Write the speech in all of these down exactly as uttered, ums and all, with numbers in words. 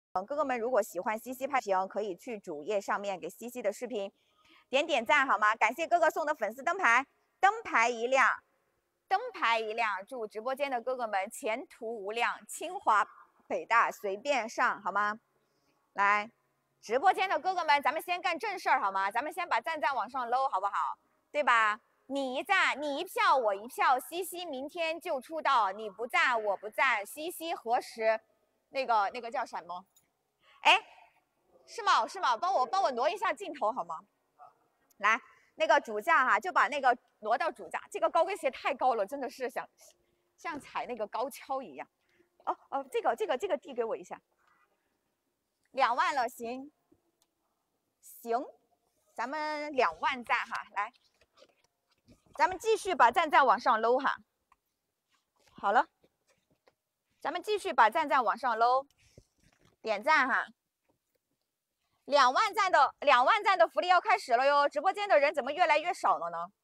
哥哥们如果喜欢西西拍屏，可以去主页上面给西西的视频点点赞好吗？感谢哥哥送的粉丝灯牌，灯牌一亮，灯牌一亮，祝直播间的哥哥们前途无量，清华北大随便上好吗？来，直播间的哥哥们，咱们先干正事儿好吗？咱们先把赞赞往上搂好不好？对吧？你一赞，你一票，我一票，西西明天就出道，你不赞，我不赞，西西何时？那个那个叫什么？哎，是吗？是吗？帮我帮我挪一下镜头好吗？来，那个主架哈，就把那个挪到主架。这个高跟鞋太高了，真的是想像踩那个高跷一样。哦哦，这个这个这个递给我一下。两万了，行行，咱们两万赞哈，来，咱们继续把赞赞往上搂哈。好了，咱们继续把赞赞往上搂。点赞哈，两万赞的两万赞的福利要开始了哟！直播间的人怎么越来越少了呢？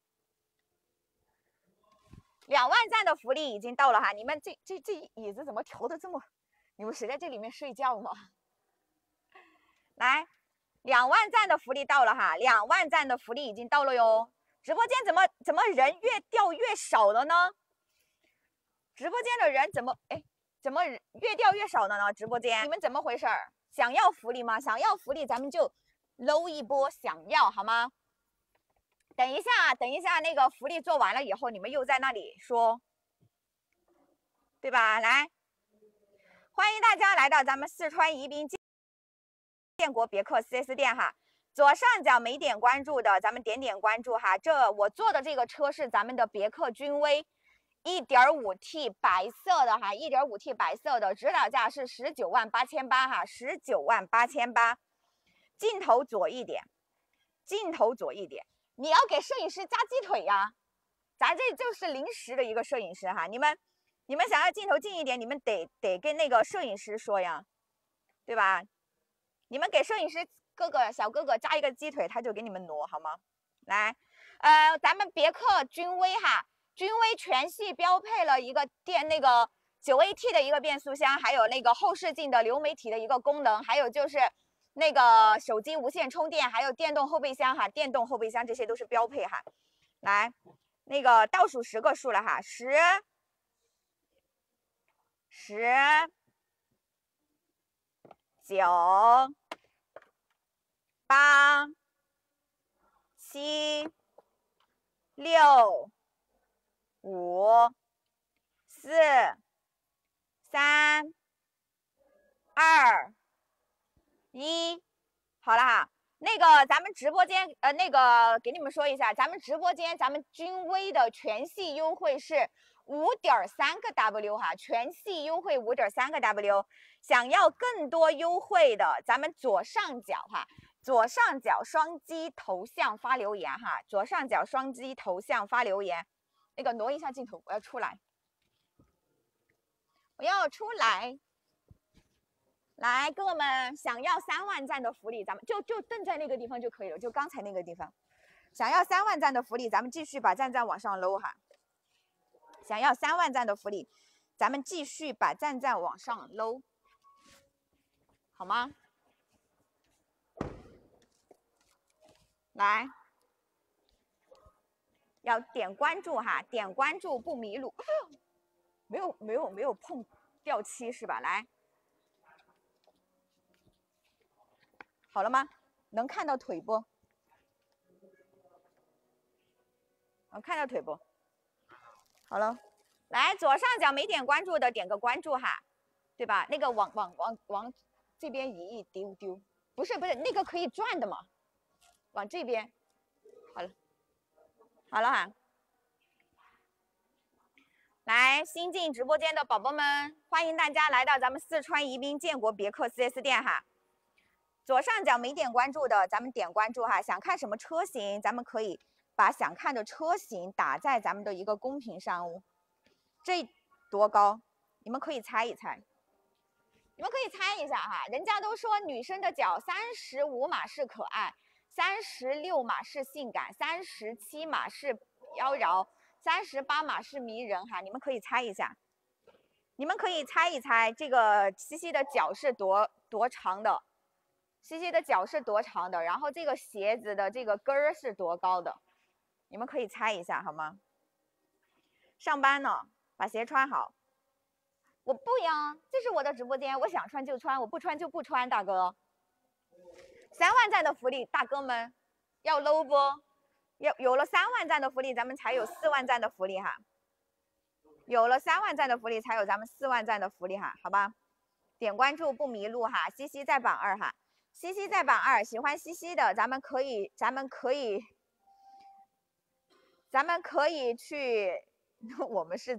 两万赞的福利已经到了哈！你们这这这椅子怎么调的这么？你们谁在这里面睡觉吗？来，两万赞的福利到了哈！两万赞的福利已经到了哟！直播间怎么怎么人越掉越少了呢？直播间的人怎么哎？怎么越掉越少了呢？直播间你们怎么回事儿？想要福利吗？想要福利，咱们就搂一波，想要好吗？等一下，等一下，那个福利做完了以后，你们又在那里说，对吧？来，欢迎大家来到咱们四川宜宾建国别克 四 S 店哈。左上角没点关注的，咱们点点关注哈。这我坐的这个车是咱们的别克君威。一点五 T 白色的哈 ，一点五 T 白色的，指导价是十九万八千八哈，十九万八千八。镜头左一点，镜头左一点，你要给摄影师加鸡腿呀！咱这就是临时的一个摄影师哈，你们你们想要镜头近一点，你们得得跟那个摄影师说呀，对吧？你们给摄影师哥哥小哥哥加一个鸡腿，他就给你们挪好吗？来，呃，咱们别克君威哈。君威全系标配了一个电那个九 A T 的一个变速箱，还有那个后视镜的流媒体的一个功能，还有就是那个手机无线充电，还有电动后备箱哈，电动后备箱这些都是标配哈。来，那个倒数十个数了哈，十、十、九、八、七、六。五、四、三、二、一，好了哈。那个咱们直播间，呃，那个给你们说一下，咱们直播间咱们君威的全系优惠是五点三个 W 哈，全系优惠五点三个 W。想要更多优惠的，咱们左上角哈，左上角双击头像发留言哈，左上角双击头像发留言。那个挪一下镜头，我要出来，我要出来。来，哥哥们，想要三万赞的福利，咱们就就瞪在那个地方就可以了，就刚才那个地方。想要三万赞的福利，咱们继续把赞赞往上搂哈。想要三万赞的福利，咱们继续把赞赞往上搂，好吗？来。要点关注哈，点关注不迷路，没有没有没有碰掉漆是吧？来，好了吗？能看到腿不？能看到腿不？好了，来左上角没点关注的点个关注哈，对吧？那个往往往往这边移一丢丢，不是不是那个可以转的嘛，往这边，好了。好了哈，来新进直播间的宝宝们，欢迎大家来到咱们四川宜宾建国别克 四 S 店哈。左上角没点关注的，咱们点关注哈。想看什么车型，咱们可以把想看的车型打在咱们的一个公屏上哦。这多高？你们可以猜一猜。你们可以猜一下哈，人家都说女生的脚三十五码是可爱。三十六码是性感，三十七码是妖娆，三十八码是迷人哈，你们可以猜一下，你们可以猜一猜这个西西的脚是多多长的？西西的脚是多长的？然后这个鞋子的这个跟儿是多高的？你们可以猜一下好吗？上班呢，把鞋穿好。我不呀，这是我的直播间，我想穿就穿，我不穿就不穿，大哥。三万赞的福利，大哥们要 low 不？要有了三万赞的福利，咱们才有四万赞的福利哈。有了三万赞的福利，才有咱们四万赞的福利哈，好吧？点关注不迷路哈，西西在榜二哈，西西在榜二，喜欢西西的，咱们可以，咱们可以，咱们可以去，我们是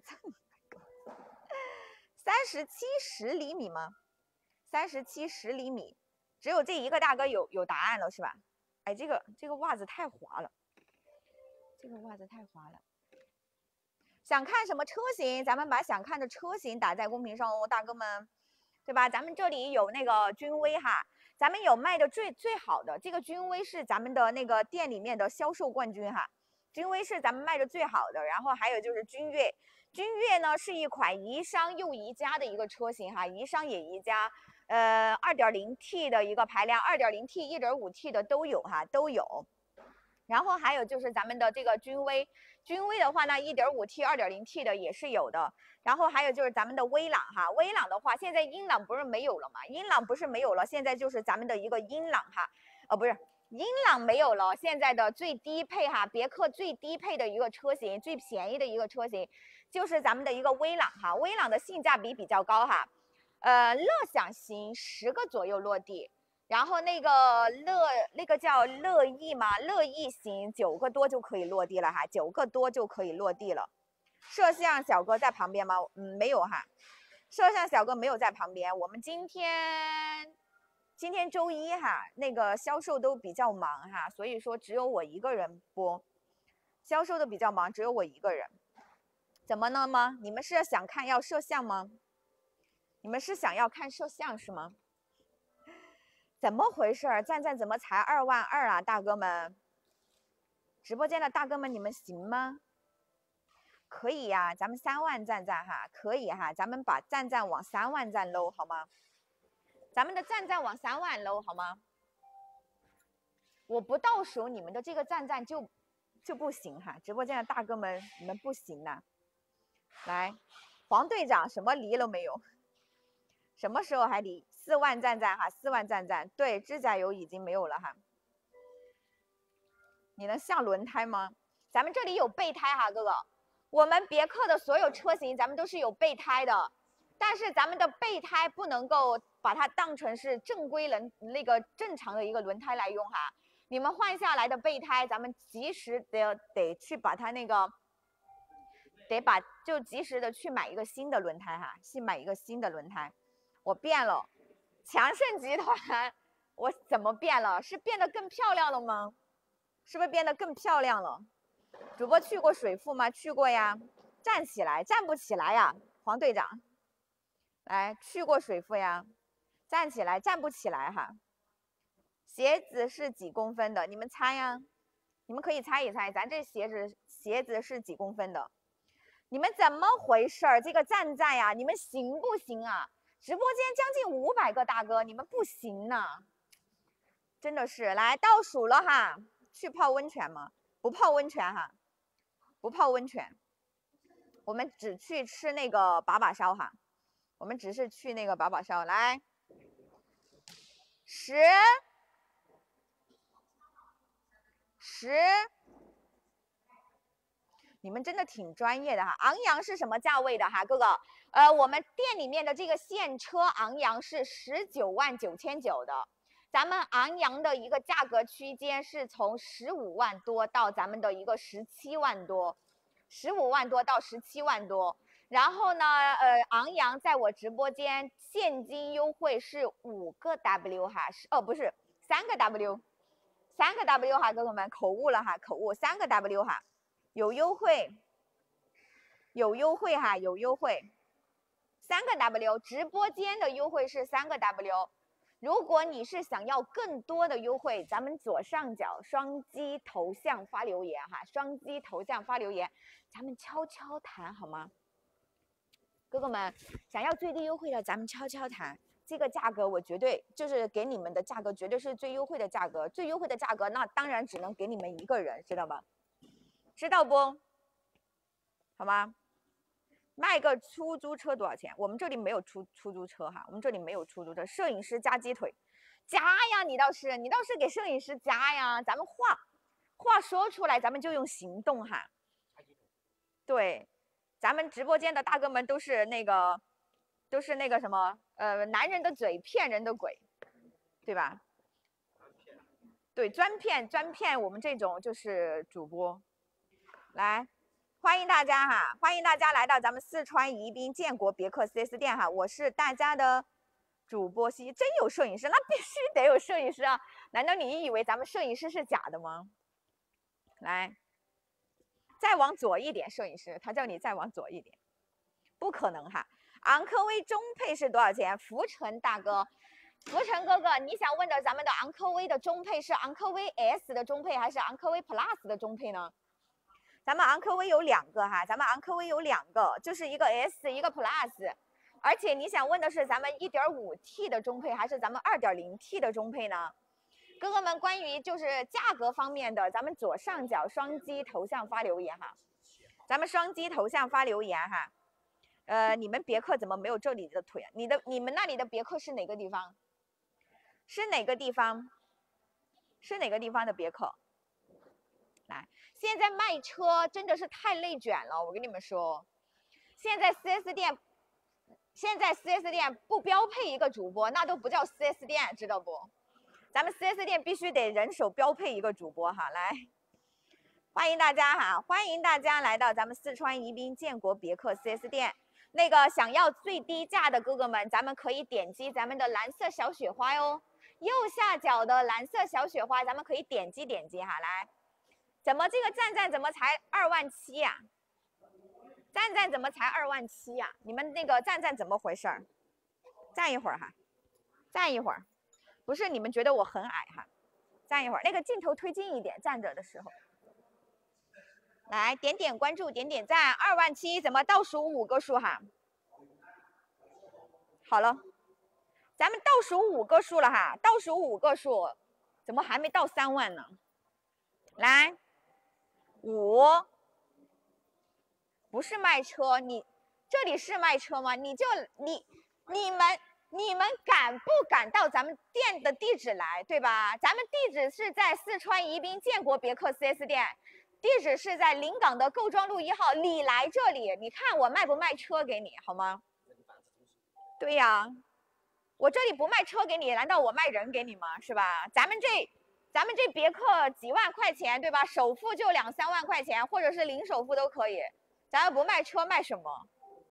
三十七十厘米吗？三十七十厘米，只有这一个大哥有有答案了是吧？哎，这个这个袜子太滑了，这个袜子太滑了。想看什么车型，咱们把想看的车型打在公屏上哦，大哥们，对吧？咱们这里有那个君威哈，咱们有卖的最最好的，这个君威是咱们的那个店里面的销售冠军哈，君威是咱们卖的最好的，然后还有就是君越。君越呢是一款宜商又宜家的一个车型哈，宜商也宜家，呃 二点零 T 的一个排量 ，二点零 T、一点五 T 的都有哈，都有。然后还有就是咱们的这个君威，君威的话呢 ，一点五 T、二点零 T 的也是有的。然后还有就是咱们的威朗哈，威朗的话，现在英朗不是没有了吗？英朗不是没有了，现在就是咱们的一个英朗哈，呃不是。英朗没有了，现在的最低配哈，别克最低配的一个车型，最便宜的一个车型，就是咱们的一个威朗哈。威朗的性价比比较高哈，呃，乐享型十个左右落地，然后那个乐那个叫乐意嘛，乐意型九个多就可以落地了哈，九个多就可以落地了。摄像小哥在旁边吗？嗯，没有哈，摄像小哥没有在旁边。我们今天。今天周一哈，那个销售都比较忙哈，所以说只有我一个人播，销售都比较忙，只有我一个人。怎么了吗？你们是想看要摄像吗？你们是想要看摄像是吗？怎么回事？赞赞怎么才二万二啊，大哥们？直播间的大哥们，你们行吗？可以呀、啊，咱们三万赞赞哈，可以哈，咱们把赞赞往三万赞搂好吗？咱们的赞赞往三万搂好吗？我不倒数，你们的这个赞赞就就不行哈！直播间的大哥们，你们不行呐！来，黄队长什么离了没有？什么时候还离？四万赞赞哈，四万赞赞。对，指甲油已经没有了哈。你能下轮胎吗？咱们这里有备胎哈，哥哥。我们别克的所有车型，咱们都是有备胎的。但是咱们的备胎不能够把它当成是正规轮那个正常的一个轮胎来用哈，你们换下来的备胎，咱们及时的得去把它那个，得把就及时的去买一个新的轮胎哈，去买一个新的轮胎。我变了，强盛集团，我怎么变了？是变得更漂亮了吗？是不是变得更漂亮了？主播去过水富吗？去过呀。站起来，站不起来呀，黄队长。来，去过水富呀，站起来，站不起来哈。鞋子是几公分的？你们猜呀？你们可以猜一猜，咱这鞋子鞋子是几公分的？你们怎么回事儿？这个赞赞呀，你们行不行啊？直播间将近五百个大哥，你们不行呐！真的是，来倒数了哈，去泡温泉吗？不泡温泉哈，不泡温泉，我们只去吃那个把把烧哈。我们只是去那个把把烧，来，十，十，你们真的挺专业的哈。昂扬是什么价位的哈，哥哥？呃，我们店里面的这个现车昂扬是十九万九千九的，咱们昂扬的一个价格区间是从十五万多到咱们的一个十七万多，十五万多到十七万多。然后呢，呃，昂扬在我直播间现金优惠是五个 W 哈，是哦不是三个 W， 三个 W 哈，哥哥们口误了哈，口误，三个 W 哈，有优惠，有优惠哈，有优惠，三个 W， 直播间的优惠是三个 W。如果你是想要更多的优惠，咱们左上角双击头像发留言哈，双击头像发留言，咱们悄悄谈好吗？哥哥们，想要最低优惠的，咱们悄悄谈， 这个价格我绝对就是给你们的价格，绝对是最优惠的价格，最优惠的价格，那当然只能给你们一个人，知道吧？知道不？好吗？卖个出租车多少钱？我们这里没有出出租车哈，我们这里没有出租车。摄影师加鸡腿，加呀！你倒是，你倒是给摄影师加呀！咱们话话说出来，咱们就用行动哈。对，咱们直播间的大哥们都是那个，都是那个什么，呃，男人的嘴骗人的鬼，对吧？对，专骗专骗我们这种就是主播，来。欢迎大家哈，欢迎大家来到咱们四川宜宾建国别克 四 S 店哈，我是大家的主播西，真有摄影师，那必须得有摄影师啊！难道你以为咱们摄影师是假的吗？来，再往左一点，摄影师，他叫你再往左一点，不可能哈！昂科威中配是多少钱？福成大哥，福成哥哥，你想问的咱们的昂科威的中配是昂科威 S 的中配还是昂科威 Plus 的中配呢？咱们昂科威有两个哈，咱们昂科威有两个，就是一个 S 一个 Plus， 而且你想问的是咱们 一点五 T 的中配还是咱们 二点零 T 的中配呢？哥哥们，关于就是价格方面的，咱们左上角双击头像发留言哈，咱们双击头像发留言哈。呃，你们别克怎么没有这里的腿啊？你的你们那里的别克是哪个地方？是哪个地方？是哪个地方的别克？来。现在卖车真的是太内卷了，我跟你们说，现在 四 S 店，现在 四 S 店不标配一个主播，那都不叫 四 S 店，知道不？咱们 四 S 店必须得人手标配一个主播哈，来，欢迎大家哈，欢迎大家来到咱们四川宜宾建国别克 四 S 店。那个想要最低价的哥哥们，咱们可以点击咱们的蓝色小雪花哟，右下角的蓝色小雪花，咱们可以点击点击哈，来。怎么这个站站怎么才二万七呀？站站怎么才二万七呀？你们那个站站怎么回事儿？站一会儿哈，站一会儿，不是你们觉得我很矮哈？站一会儿，那个镜头推近一点，站着的时候。来点点关注，点点赞，二万七怎么倒数五个数哈？好了，咱们倒数五个数了哈，倒数五个数，怎么还没到三万呢？来。五，不是卖车，你这里是卖车吗？你就你你们你们敢不敢到咱们店的地址来，对吧？咱们地址是在四川宜宾建国别克 四 S 店，地址是在临港的构庄路一号。你来这里，你看我卖不卖车给你，好吗？对呀，我这里不卖车给你，难道我卖人给你吗？是吧？咱们这。咱们这别克几万块钱，对吧？首付就两三万块钱，或者是零首付都可以。咱们不卖车，卖什么？